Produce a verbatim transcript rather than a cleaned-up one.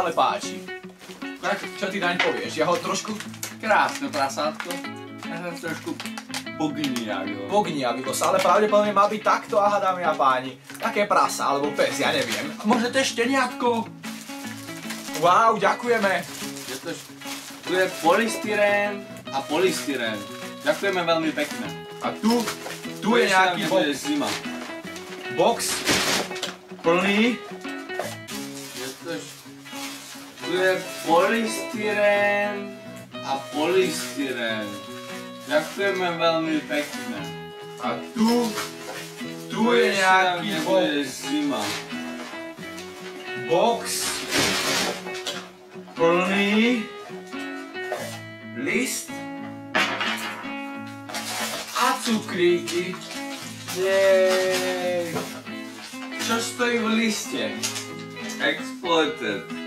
ale páči. Tak, čo ty naň povieš? Ja ho trošku... Krásne prasátko. Ja som trošku pogniavilo. Pogniavilo sa, ale pravdepodobne má byť takto, aha, dámy a páni. Také prasa, alebo pes, ja neviem. Možno to je šteniatko? Wow, ďakujeme. Je to, tu je polystyrén a polystyrén. Ďakujeme veľmi pekne. A tu, tu je nejaký box. Zima. Box plný. Je to, tu je polystyrén a polystyrén. Ďakujeme veľmi pekne. A tu, tu je nejaký box. Zima. Box plný list a cukríky. Jej. Čo stojí v liste? Exploited.